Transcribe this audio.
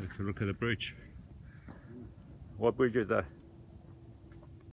Let's look at the bridge. What bridge is that?